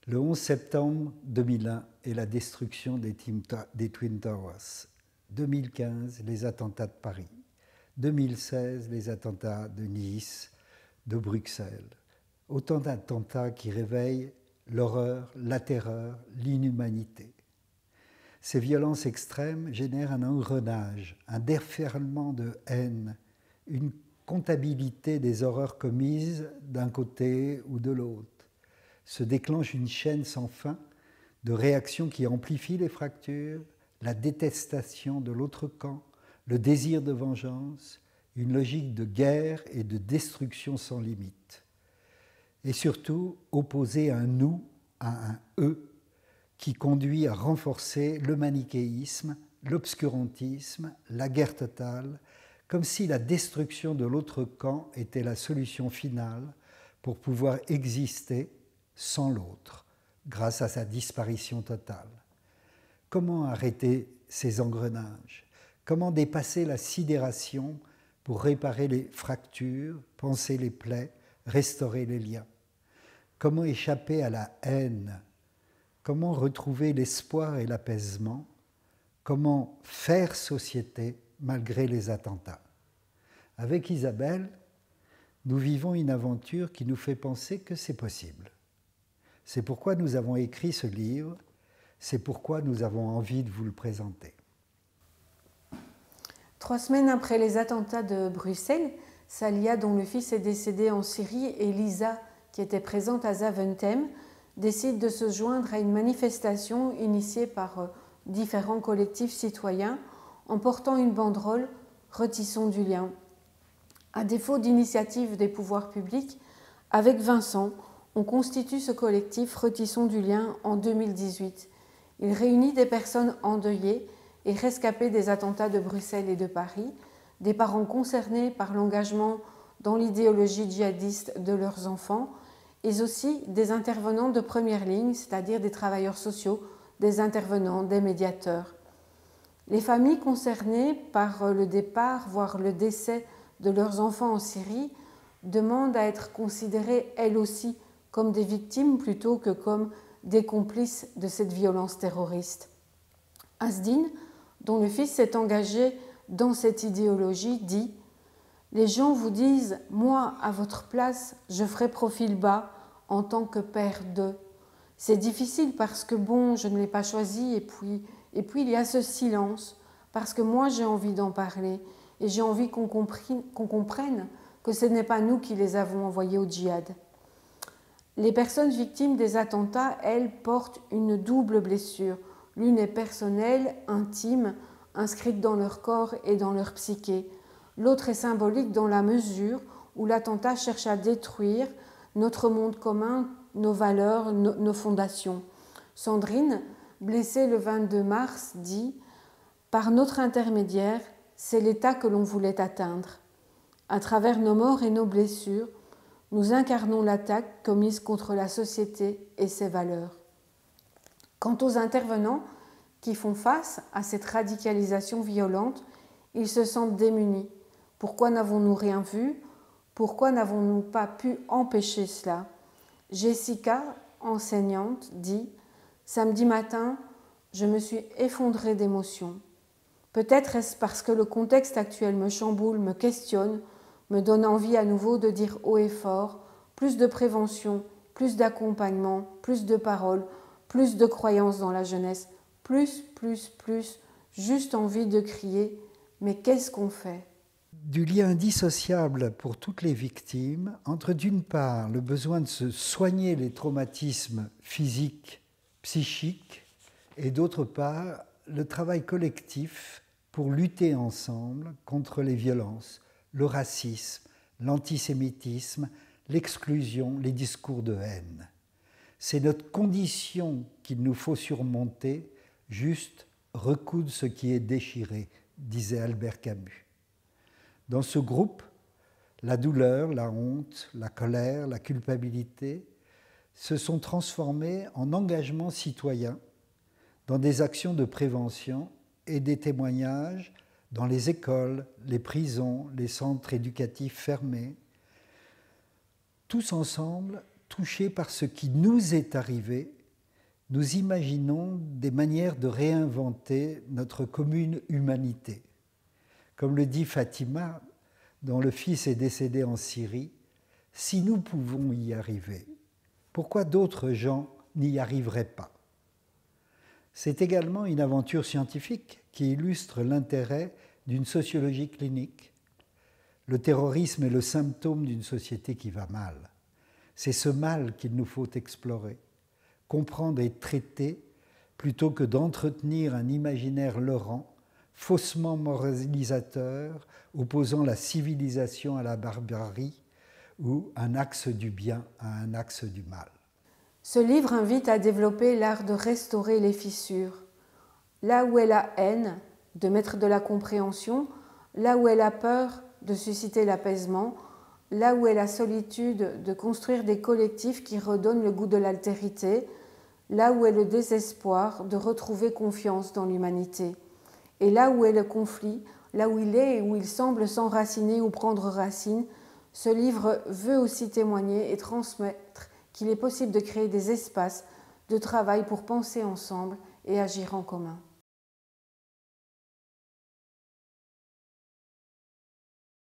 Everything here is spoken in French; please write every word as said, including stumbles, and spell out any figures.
Le onze septembre deux mille un et la destruction des, des Twin Towers. deux mille quinze, les attentats de Paris. deux mille seize, les attentats de Nice, de Bruxelles. Autant d'attentats qui réveillent l'horreur, la terreur, l'inhumanité. Ces violences extrêmes génèrent un engrenage, un déferlement de haine, une comptabilité des horreurs commises d'un côté ou de l'autre. Se déclenche une chaîne sans fin de réactions qui amplifient les fractures, la détestation de l'autre camp, le désir de vengeance, une logique de guerre et de destruction sans limite. Et surtout, opposer un nous à un eux qui conduit à renforcer le manichéisme, l'obscurantisme, la guerre totale, comme si la destruction de l'autre camp était la solution finale pour pouvoir exister sans l'autre, grâce à sa disparition totale. Comment arrêter ces engrenages? Comment dépasser la sidération pour réparer les fractures, panser les plaies, restaurer les liens? Comment échapper à la haine? Comment retrouver l'espoir et l'apaisement? Comment faire société malgré les attentats? Avec Isabelle, nous vivons une aventure qui nous fait penser que c'est possible. C'est pourquoi nous avons écrit ce livre, c'est pourquoi nous avons envie de vous le présenter. Trois semaines après les attentats de Bruxelles, Salia, dont le fils est décédé en Syrie, et Lisa, qui était présente à Zaventem, décident de se joindre à une manifestation initiée par différents collectifs citoyens en portant une banderole « Retissons du lien ». À défaut d'initiative des pouvoirs publics, avec Vincent, on constitue ce collectif Retissons du lien en deux mille dix-huit. Il réunit des personnes endeuillées et rescapées des attentats de Bruxelles et de Paris, des parents concernés par l'engagement dans l'idéologie djihadiste de leurs enfants, et aussi des intervenants de première ligne, c'est-à-dire des travailleurs sociaux, des intervenants, des médiateurs. Les familles concernées par le départ, voire le décès de leurs enfants en Syrie, demandent à être considérées elles aussi comme des victimes plutôt que comme des complices de cette violence terroriste. Asdin, dont le fils s'est engagé dans cette idéologie, dit « Les gens vous disent, moi, à votre place, je ferai profil bas en tant que père d'eux. C'est difficile parce que, bon, je ne l'ai pas choisi et puis, et puis il y a ce silence, parce que moi, j'ai envie d'en parler et j'ai envie qu'on comprenne, qu'on comprenne que ce n'est pas nous qui les avons envoyés au djihad. » Les personnes victimes des attentats, elles, portent une double blessure. L'une est personnelle, intime, inscrite dans leur corps et dans leur psyché. L'autre est symbolique dans la mesure où l'attentat cherche à détruire notre monde commun, nos valeurs, nos, nos fondations. Sandrine, blessée le vingt-deux mars, dit « Par notre intermédiaire, c'est l'état que l'on voulait atteindre. À travers nos morts et nos blessures, nous incarnons l'attaque commise contre la société et ses valeurs. » Quant aux intervenants qui font face à cette radicalisation violente, ils se sentent démunis. Pourquoi n'avons-nous rien vu? Pourquoi n'avons-nous pas pu empêcher cela? Jessica, enseignante, dit « Samedi matin, je me suis effondrée d'émotion. Peut-être est-ce parce que le contexte actuel me chamboule, me questionne, me donne envie à nouveau de dire haut et fort, plus de prévention, plus d'accompagnement, plus de paroles, plus de croyances dans la jeunesse, plus, plus, plus, juste envie de crier, mais qu'est-ce qu'on fait ? Du lien indissociable pour toutes les victimes entre d'une part le besoin de se soigner les traumatismes physiques, psychiques, et d'autre part le travail collectif pour lutter ensemble contre les violences, le racisme, l'antisémitisme, l'exclusion, les discours de haine. C'est notre condition qu'il nous faut surmonter, juste recoudre ce qui est déchiré, disait Albert Camus. Dans ce groupe, la douleur, la honte, la colère, la culpabilité se sont transformés en engagement citoyen dans des actions de prévention et des témoignages dans les écoles, les prisons, les centres éducatifs fermés, tous ensemble touchés par ce qui nous est arrivé nous imaginons des manières de réinventer notre commune humanité. Comme le dit Fatima, dont le fils est décédé en Syrie, « Si nous pouvons y arriver, pourquoi d'autres gens n'y arriveraient pas ?» C'est également une aventure scientifique qui illustre l'intérêt d'une sociologie clinique. Le terrorisme est le symptôme d'une société qui va mal. C'est ce mal qu'il nous faut explorer, comprendre et traiter, plutôt que d'entretenir un imaginaire leurrant, faussement moralisateur, opposant la civilisation à la barbarie ou un axe du bien à un axe du mal. Ce livre invite à développer l'art de restaurer les fissures. Là où est la haine, de mettre de la compréhension, là où est la peur, de susciter l'apaisement, là où est la solitude, de construire des collectifs qui redonnent le goût de l'altérité, là où est le désespoir, de retrouver confiance dans l'humanité. Et là où est le conflit, là où il est et où il semble s'enraciner ou prendre racine, ce livre veut aussi témoigner et transmettre qu'il est possible de créer des espaces de travail pour penser ensemble et agir en commun.